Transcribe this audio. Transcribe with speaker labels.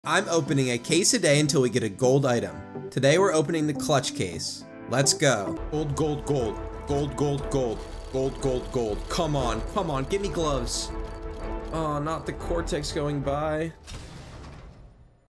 Speaker 1: I'm opening a case a day until we get a gold item. Today we're opening the clutch case. Let's go. Gold, gold, gold. Gold, gold, gold. Gold, gold, gold. Come on, give me gloves. Oh, not the Cortex going by.